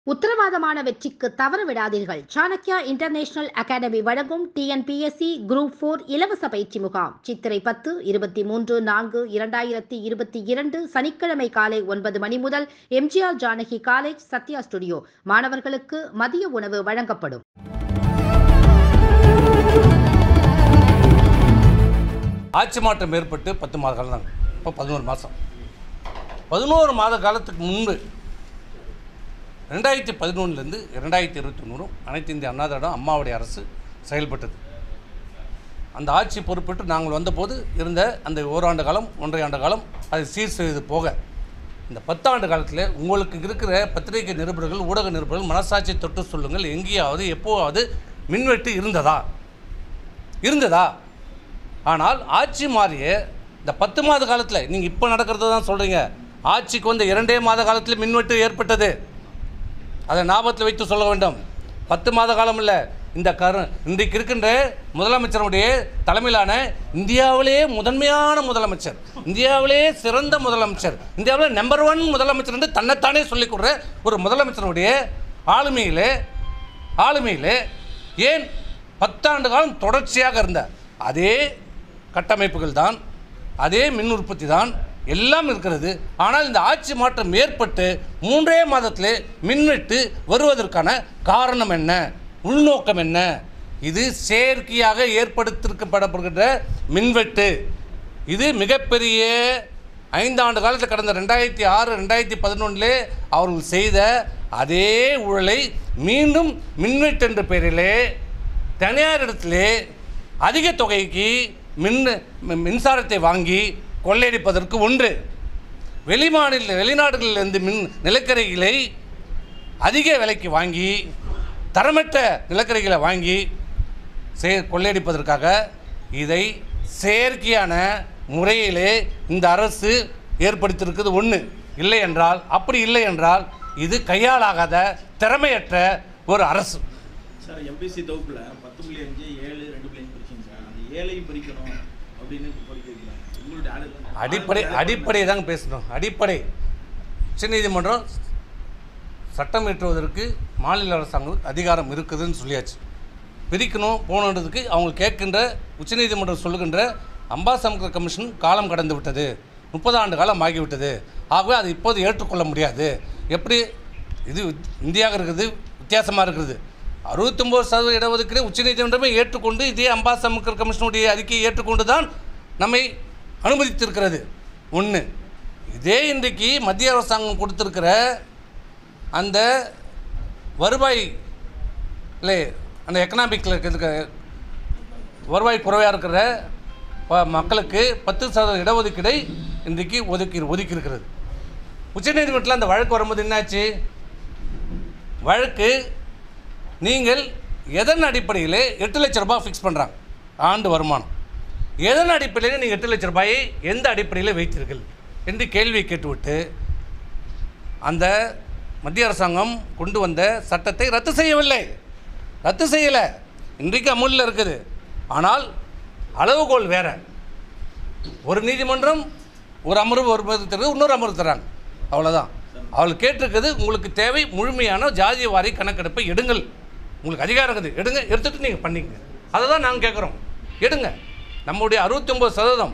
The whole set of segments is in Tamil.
உத்தரவாதமான வெற்றிக்கு தவறவிடாதீர்கள். சாணக்யா இன்டர்நேஷனல் அகாடமி வழங்கும் டிஎன்பிஎஸ்சி குரூப் 4 இலவச பயிற்சி முகாம் சித்திரை 10, 23/4/2022 சனிக்கிழமை காலை 9 மணி முதல் எம்ஜிஆர் ஜானகி காலேஜ், சத்யா ஸ்டுடியோ. மாணவர்களுக்கு மதிய உணவு வழங்கப்படும். ஆட்சி மாற்றம் ஏற்பட்டு 10 மாத காலம் தாங்க. இப்போ 11 மாதம். 11 மாத காலத்துக்கு முன்பு 2011 2021 அனைத்து இந்திய அண்ணா திராவிட அம்மாவுடைய அரசு செயல்பட்டது. அந்த ஆட்சி பொறுப்பேற்று நாங்கள் வந்தபோது இருந்த அந்த ஓராண்டு காலம், 1.5 ஆண்டு காலம் அதை சீர் செய்து போக, இந்த 10 ஆண்டு காலத்தில் உங்களுக்கு இருக்கிற பத்திரிகை நிருபர்கள், ஊடக நிருபர்கள் மனசாட்சி தொட்டு சொல்லுங்கள், எங்கேயாவது எப்போவாவது மின்வெட்டு இருந்ததா? ஆனால் ஆட்சி மாறிய இந்த 10 மாத காலத்தில், நீங்கள் இப்போ நடக்கிறத தான் சொல்கிறீங்க, ஆட்சிக்கு வந்த 2 மாத காலத்தில் மின்வெட்டு ஏற்பட்டது. அதை ஞாபகத்தில் வைத்து சொல்ல வேண்டும். 10 மாத காலம் இல்லை. இன்றைக்கு இருக்கின்ற முதலமைச்சருடைய தலைமையிலான இந்தியாவிலேயே முதன்மையான முதலமைச்சர், இந்தியாவிலேயே சிறந்த முதலமைச்சர், இந்தியாவில் நம்பர் 1 முதலமைச்சர் என்று தன்னைத்தானே சொல்லிக் கொடுற ஒரு முதலமைச்சருடைய ஆளுமையிலே ஏன் 10 ஆண்டு காலம் தொடர்ச்சியாக இருந்த அதே கட்டமைப்புகள் தான், அதே மின் உற்பத்தி தான், எல்லாம் இருக்கிறது. ஆனால் இந்த ஆட்சி மாற்றம் ஏற்பட்டு 3 மாதத்திலே மின்வெட்டு வருவதற்கான காரணம் என்ன, உள்நோக்கம் என்ன? இது செயற்கையாக ஏற்படுத்திருக்கப்படுகின்ற மின்வெட்டு. இது மிகப்பெரிய 5 ஆண்டு காலத்தில் கடந்த 2006 2011 அவர்கள் செய்த அதே ஊழலை மீண்டும் மின்வெட்டு என்ற பெயரிலே தனியார் இடத்திலே அதிக தொகைக்கு மின்சாரத்தை வாங்கி கொள்ளையடிப்பதற்கு ஒன்று, வெளிநாடுகளிலிருந்து நிலக்கரிகளை அதிக விலைக்கு வாங்கி தரமற்ற நிலக்கரிகளை வாங்கி கொள்ளையடிப்பதற்காக இதை செயற்கையான முறையிலே இந்த அரசு ஏற்படுத்தியிருக்குது ஒன்று. அப்படி இல்லை என்றால் இது கையாளாகாத திறமையற்ற ஒரு அரசு. சார், எம்பிசி தொகுப்பில் 10.5 7 2 பிரிச்சிங்க சார். அந்த 7ஐயும் பிரிக்கணும் அப்படின்னு அடிப்படை தாங்க பேசணும். அடிப்படை உச்சநீதிமன்றம் சட்டம் இயற்றுவதற்கு மாநில அரசாங்கம் அதிகாரம் இருக்குதுன்னு சொல்லியாச்சு. பிரிக்கணும் போனதுக்கு அவங்க கேட்கின்ற உச்சநீதிமன்றம் சொல்லுகின்ற அம்பாசமுத்திர கமிஷன் காலம் கடந்து விட்டது, 30 ஆண்டு காலம் ஆகிவிட்டது. ஆகவே அது இப்போது ஏற்றுக்கொள்ள முடியாது. எப்படி இது இந்தியாக இருக்குது, வித்தியாசமாக இருக்குது. 69% இடஒதுக்கீடு உச்சநீதிமன்றமே ஏற்றுக்கொண்டு இதே அம்பாசமுத்திர கமிஷனுடைய அறிக்கையை ஏற்றுக்கொண்டு தான் நம்மை அனுமதித்திருக்கிறது. ஒன்று. இதே இன்றைக்கு மத்திய அரசாங்கம் கொடுத்திருக்கிற அந்த வருவாய் இல்லை, அந்த எக்கனாமிக்கில் இருக்கிற வருவாய் குறைவாக இருக்கிற மக்களுக்கு 10% இடஒதுக்கீடை இன்றைக்கு ஒதுக்கி இருக்கிறது. உச்சநீதிமன்றத்தில் அந்த வழக்கு வரும்போது என்னாச்சு? வழக்கு நீங்கள் எதன் அடிப்படையில் 8 லட்ச ரூபாய் ஃபிக்ஸ் பண்ணுறாங்க ஆண்டு வருமானம். எதன் அடிப்படையில் நீங்கள் 8 லட்ச ரூபாயை எந்த அடிப்படையில் வைத்தீர்கள் என்று கேள்வியை கேட்டுவிட்டு அந்த மத்திய அரசாங்கம் கொண்டு வந்த சட்டத்தை ரத்து செய்யலை. இன்றைக்கு அமுலில் இருக்குது. ஆனால் அளவுகோல் வேறு. ஒரு நீதிமன்றம் ஒரு அமர்வு தருது, இன்னொரு அமர்வு தராங்க. அவ்வளோதான். அவள் கேட்டிருக்குது, உங்களுக்கு தேவை முழுமையான ஜாதிய வாரி கணக்கெடுப்பை எடுங்கள், உங்களுக்கு அதிகாரம் இருக்குது, எடுத்துகிட்டு நீங்கள் பண்ணிங்க. அதை தான் நாங்கள் கேட்குறோம். எடுங்க. நம்முடைய 69%,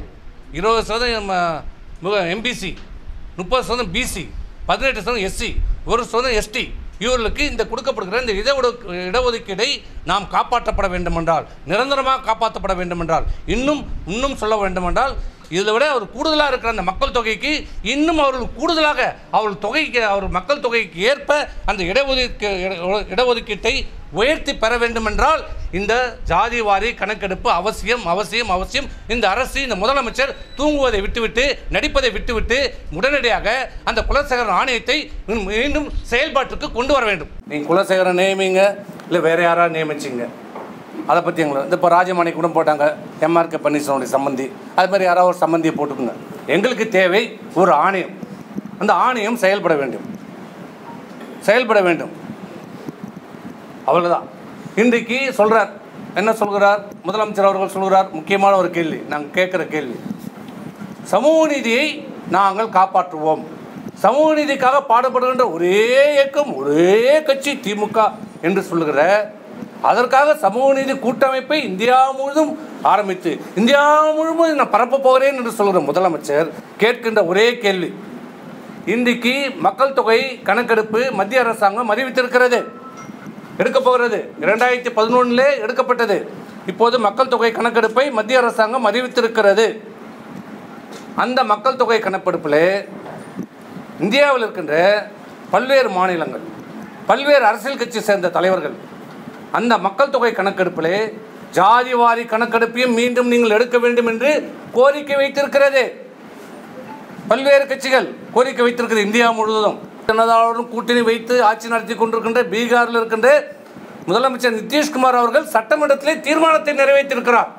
20% எம்பிசி, 30% பிசி, 18% எஸ்சி, 1% எஸ்டி, இவர்களுக்கு இந்த கொடுக்கப்படுகிற இந்த இடஒதுக்கீடை நாம் காப்பாற்றப்பட வேண்டுமென்றால், நிரந்தரமாக காப்பாற்றப்பட வேண்டுமென்றால், இன்னும் சொல்ல வேண்டுமென்றால், இதில் விட அவர் கூடுதலாக இருக்கிற அந்த மக்கள் தொகைக்கு இன்னும் அவர்கள் கூடுதலாக அவர் மக்கள் தொகைக்கு ஏற்ப அந்த இடஒதுக்கீட்டை உயர்த்தி பெற வேண்டுமென்றால் இந்த ஜாதி வாரி கணக்கெடுப்பு அவசியம். இந்த அரசு, இந்த முதலமைச்சர் தூங்குவதை விட்டுவிட்டு, நடிப்பதை விட்டுவிட்டு உடனடியாக அந்த குலசேகரன் ஆணையத்தை மீண்டும் செயல்பாட்டுக்கு கொண்டு வர வேண்டும். நீங்கள் குலசேகரன் நியமிங்க, இல்லை வேறு யாராவது நியமிச்சிங்க, அதை பற்றி எங்களுக்கு இப்போ ராஜமாணி கூட போட்டாங்க, எம்ஆர்கே பன்னீர்செல்வனுடைய சம்பந்தி, அது மாதிரி யாராவது ஒரு சம்பந்தியை போட்டுக்குங்க. எங்களுக்கு தேவை ஒரு ஆணையம். அந்த ஆணையம் செயல்பட வேண்டும். அவ்வளோதான். இன்றைக்கு சொல்கிறார், என்ன சொல்கிறார் முதலமைச்சர் அவர்கள்? சொல்கிறார், முக்கியமான ஒரு கேள்வி, நாங்கள் கேட்குற கேள்வி, சமூக நீதியை நாங்கள் காப்பாற்றுவோம். சமூக நீதிக்காக பாடுபடுகின்ற ஒரே இயக்கம், ஒரே கட்சி திமுக என்று சொல்லுகிற, அதற்காக சமூக நீதி கூட்டமைப்பை இந்தியா முழுவதும் ஆரம்பித்து இந்தியா முழுவதும் நான் பரப்ப போகிறேன் என்று சொல்கிற முதலமைச்சர் கேட்கின்ற ஒரே கேள்வி, இன்றைக்கு மக்கள் தொகை கணக்கெடுப்பு மத்திய அரசாங்கம் அறிவித்திருக்கிறது, எடுக்க போகிறது. 2011 எடுக்கப்பட்டது. இப்போது மக்கள் தொகை கணக்கெடுப்பை மத்திய அரசாங்கம் அறிவித்திருக்கிறது. அந்த மக்கள் தொகை கணக்கெடுப்பில் இந்தியாவில் இருக்கின்ற பல்வேறு மாநிலங்கள், பல்வேறு அரசியல் கட்சி சேர்ந்த தலைவர்கள் அந்த மக்கள் தொகை கணக்கெடுப்பில் ஜாதிவாரி கணக்கெடுப்பையும் மீண்டும் நீங்கள் எடுக்க வேண்டும் என்று கோரிக்கை வைத்திருக்கிறது. பல்வேறு கட்சிகள் கோரிக்கை வைத்திருக்கிறது. இந்தியா முழுவதும் ஜனதாவுடன் கூட்டணி வைத்து ஆட்சி நடத்தி கொண்டிருக்கின்ற பீகாரில் இருக்கின்ற முதலமைச்சர் நிதிஷ்குமார் அவர்கள் சட்டமன்றத்திலே தீர்மானத்தை நிறைவேற்றியிருக்கிறார்.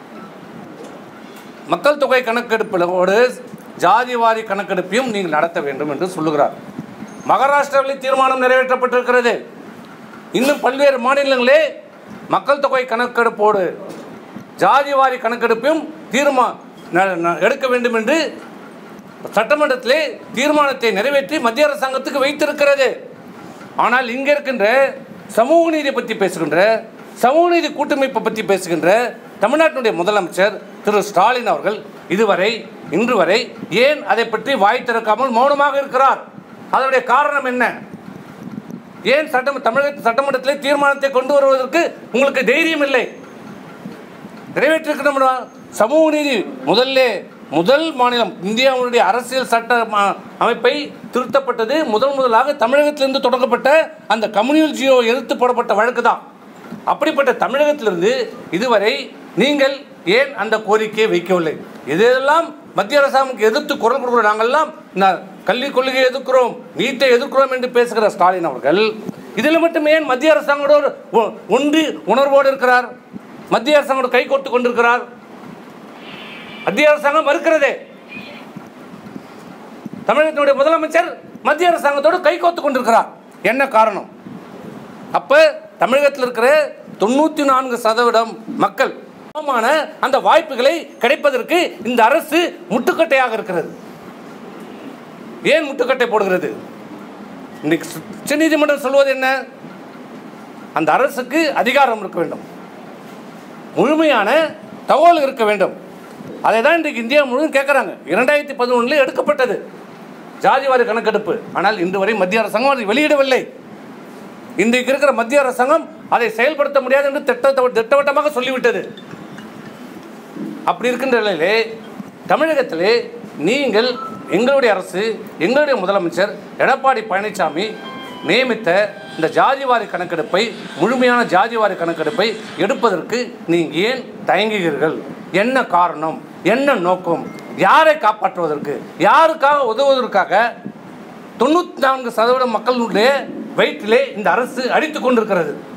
மக்கள் தொகை கணக்கெடுப்போடு ஜாதிவாரி கணக்கெடுப்பையும் நீங்கள் நடத்த வேண்டும் என்று சொல்லுகிறார். மகாராஷ்டிராவில் தீர்மானம் நிறைவேற்றப்பட்டிருக்கிறது. இன்னும் பல்வேறு மாநிலங்களே மக்கள் தொகை கணக்கெடுப்போடு ஜாதிவாரி கணக்கெடுப்பையும் எடுக்க வேண்டும் என்று சட்டமன்றத்திலே தீர்மானத்தை நிறைவேற்றி மத்திய அரசாங்கத்துக்கு வைத்திருக்கிறது. ஆனால் இங்கே இருக்கின்ற சமூக நீதி பற்றி பேசுகின்ற, சமூக நீதி கூட்டமைப்பை பற்றி பேசுகின்ற தமிழ்நாட்டினுடைய முதலமைச்சர் திரு ஸ்டாலின் அவர்கள் இதுவரை இன்று வரை ஏன் அதை பற்றி வாய் திறக்காமல் மௌனமாக இருக்கிறார்? அதனுடைய காரணம் என்ன? ஏன் தமிழக சட்டமன்றத்திலே தீர்மானத்தை கொண்டு வருவதற்கு உங்களுக்கு தைரியம் இல்லை? நிறைவேற்றிருக்கிற சமூக நீதி முதல் மாநிலம் இந்தியாவுடைய அரசியல் சட்ட அமைப்பை திருத்தப்பட்டது முதலாக தமிழகத்திலிருந்து தொடங்கப்பட்ட அந்த கம்யூனல் ஜியோ எதிர்த்து போடப்பட்ட வழக்கு தான். அப்படிப்பட்ட தமிழகத்திலிருந்து இதுவரை நீங்கள் ஏன் அந்த கோரிக்கையை வைக்கவில்லை? இதெல்லாம் மத்திய அரசாங்கம் எதிர்த்து குரல் கொடுக்கிற நாங்கள்லாம் கல்விக் கொள்கையை எதிர்க்கிறோம், நீட்டை எதிர்க்கிறோம் என்று பேசுகிற ஸ்டாலின் அவர்கள் இதில் மட்டும் ஏன் மத்திய அரசாங்கத்தோடு ஒன்றி உணர்வோடு இருக்கிறார்? மத்திய அரசாங்கத்தோடு கை கோர்த்து கொண்டிருக்கிறார். மத்திய அரசாங்கம் மறுக்கிறதே. தமிழகத்தினுடைய முதலமைச்சர் மத்திய அரசாங்கத்தோடு கை கோர்த்து கொண்டிருக்கிறார். என்ன காரணம்? அப்ப தமிழகத்தில் இருக்கிற 94% மக்கள் அந்த வாய்ப்புகளை கிடைப்பதற்கு இந்த அரசு முட்டுக்கட்டையாக இருக்கிறது. ஏன் முட்டுக்கட்டை போடுகிறது? இன்னைக்கு உச்சநீதிமன்றம் சொல்வது என்ன? அந்த அரசுக்கு அதிகாரம் இருக்க வேண்டும், முழுமையான தகவல் இருக்க வேண்டும். அதை தான் இன்றைக்கு இந்தியா முழுவதும் கேட்குறாங்க. 2011 எடுக்கப்பட்டது ஜாதிவாரி கணக்கெடுப்பு. ஆனால் இன்று வரை மத்திய அரசாங்கம் அதை வெளியிடவில்லை. இன்றைக்கு இருக்கிற மத்திய அரசாங்கம் அதை செயல்படுத்த முடியாது என்று திட்டவட்டமாக சொல்லிவிட்டது. அப்படி இருக்கின்ற நிலையிலே தமிழகத்திலே நீங்கள் எங்களுடைய அரசு, எங்களுடைய முதலமைச்சர் எடப்பாடி பழனிசாமி நியமித்த இந்த ஜாதிவாரி கணக்கெடுப்பை, முழுமையான ஜாதிவாரி கணக்கெடுப்பை எடுப்பதற்கு நீங்கள் ஏன் தயங்குகிறீர்கள்? என்ன காரணம்? என்ன நோக்கம்? யாரை காப்பாற்றுவதற்கு, யாருக்காக உதவுவதற்காக 94% மக்களுடைய வயிற்றிலே இந்த அரசு அடித்துக் கொண்டிருக்கிறது.